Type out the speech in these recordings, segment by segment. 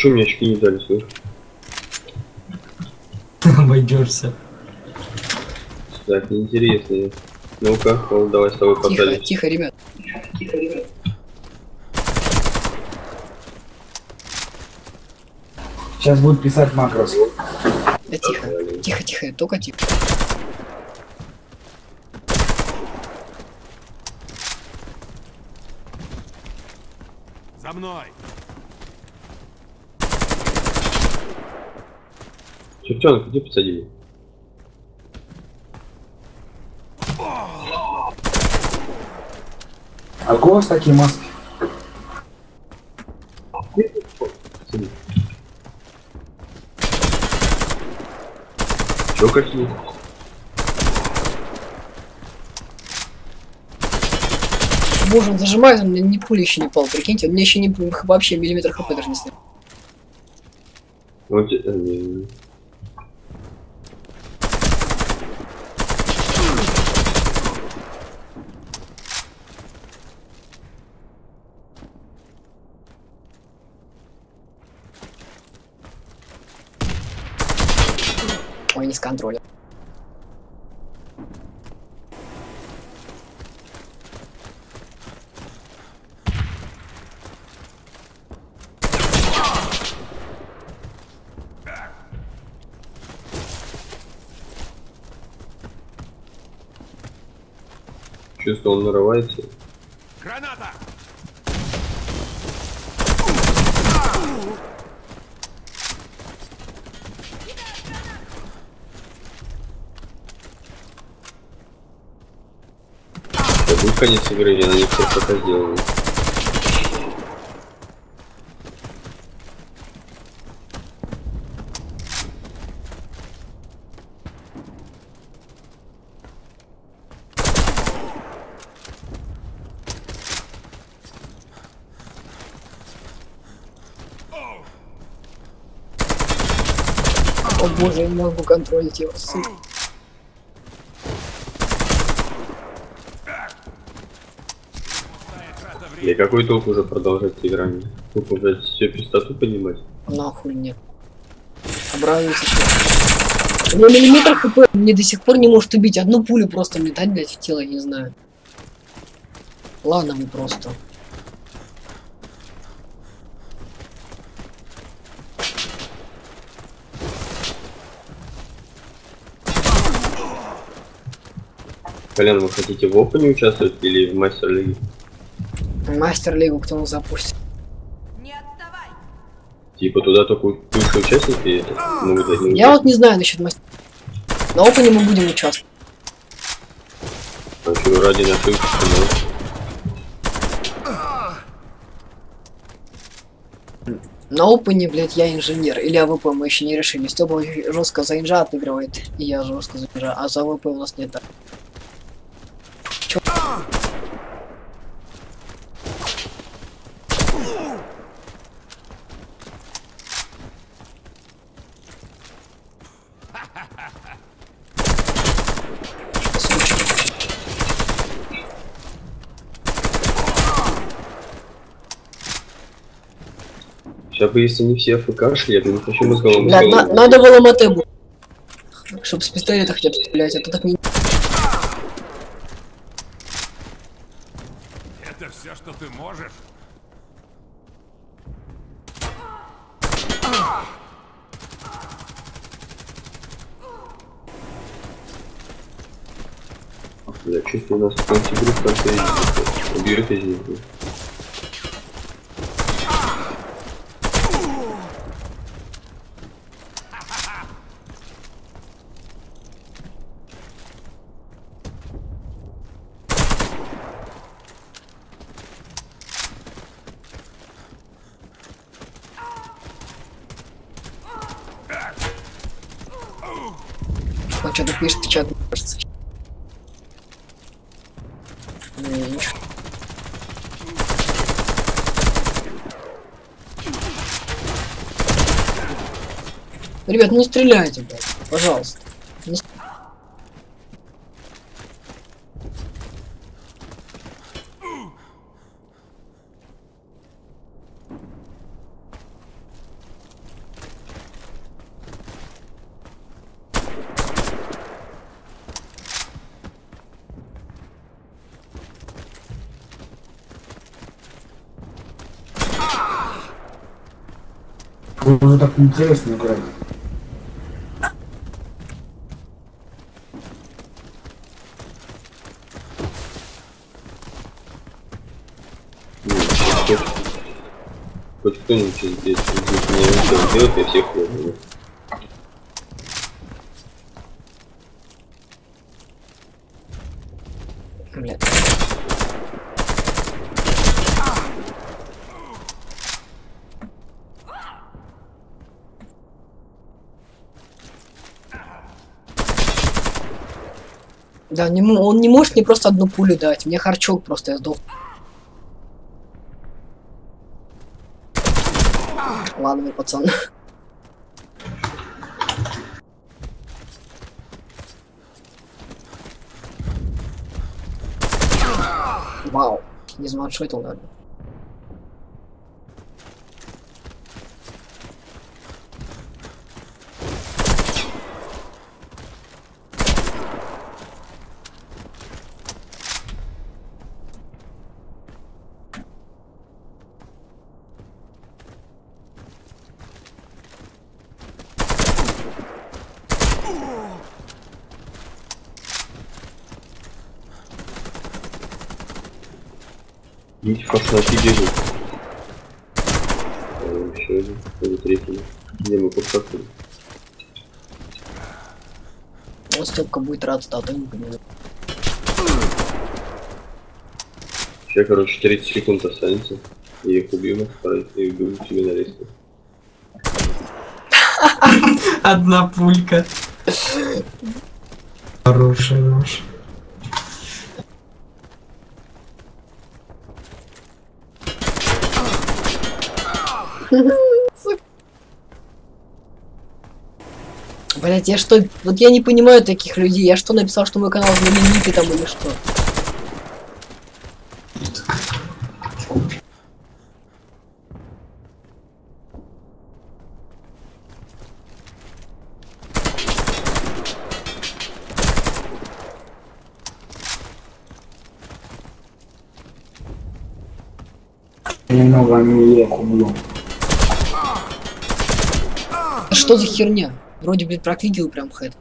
чё мне очки не дали, слышь? Обойдешься. Так, неинтересно. Ну-ка, ну, давай с тобой Тихо, подали. тихо, ребят. Сейчас будет писать макрос. Да тихо, тихо, тихо, только тихо. За мной! Чертенок, где посадили? А у кого с такие маски? Чё какие? Боже, он зажимает, он мне ни пули еще не пал, прикиньте, он мне еще не вообще миллиметр хп даже не снял. Вот, Ой, не с контроля. чувствую, он нарывается. Граната! Это будет конец игры, я на них все пока сделаю. О боже, я не могу контролить его, сука. И какой толк уже продолжать играми? Тупо, блядь, все пистоту понимать. Нахуй нет. Обрадуйся, что... У меня миллиметр хп, мне до сих пор не может убить. Одну пулю просто мне дать, блядь, в тело, я не знаю. Ладно, вы просто. Колян, вы хотите в опене участвовать или в мастер-лиге? Мастер-лигу кто нас запустит? Не отставай! Типа туда только бывшие участники могут зайти. Я вот не знаю насчет мастер. На опене мы будем участвовать. А что, ради нашей участи, На опене, блядь, я инженер. Или АВП мы еще не решили. Степа жестко за инжа отыгрывает. И я жестко за инжа. А за АВП у нас нет. Чё? Сейчас бы, если не все АФКшли, я бы не хочу мозговым. Блядь, надо было МТ, чтобы с пистолета хотя бы стрелять, а то так не... Это все, что ты можешь? Я чувствую, у нас в конце игры в конце уберет из них. Он что-то пишет, в чат, кажется. Ничего. Ребят, не стреляйте, блядь, пожалуйста. Не... Уже так интересно играть. Хоть кто-нибудь здесь не ничего делать, я всех хлопаю. Блядь. Да, он не может мне просто одну пулю дать. Мне харчок просто, я сдох. Ладно, пацан. Вау, не званшотил, наверное. Идите в фашнаки бегут. Еще один, или третий. Где мы подсказали? Вот Степка будет рад, а то не понимаю. Сейчас, короче, 30 секунд останется. И их убью, и убью тебе на лестнице. Одна пулька. Хороший нож. Блять, я что? Вот я не понимаю таких людей. Я что написал, что мой канал знаменитый там или что? Немного не я убью. Что за херня? Вроде, блин, прокликиваю прям хэт.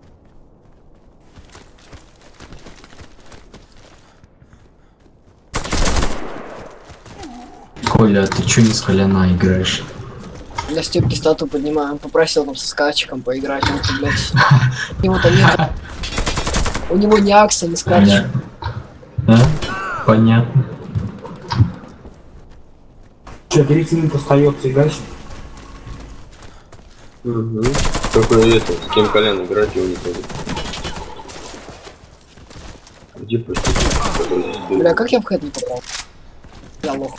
Коля, ты чё не с Коляна играешь? Я Степки стату поднимаю, он попросил там со скачиком поиграть, он, блядь. У него там нет. У него ни акса, ни скачек. Да? Понятно. Че, 30 минут остается играть? Угу. Только это, с кем Колян играть его не ходит. Где просто? Бля, как я в хэт не попал? Я лох.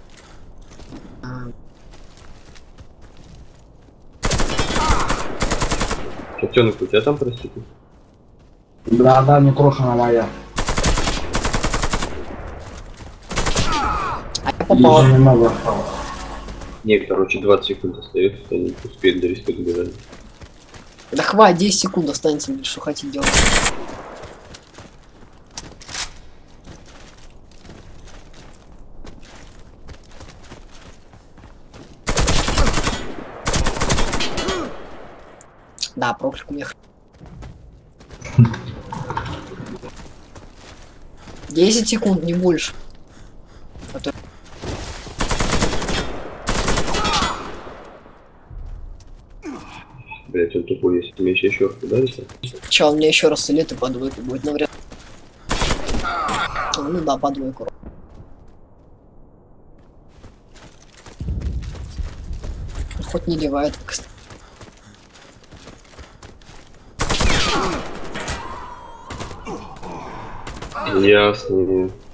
Котенок, у тебя там проститут? Да, да, не крошена моя. А я попал. Еще немного осталось. Не, короче, 20 секунд остается, они успеют довести до бежать. Да хватит, 10 секунд останется, блин, что хотите делать. Да, проклик у меня. 10 секунд, не больше. А то... Блять, он тупой, если мне еще раз ударится. Чё, он мне еще раз лет и по двойку будет навряд. Ну да, по двойку. Хоть не ливает, кстати. Ясно.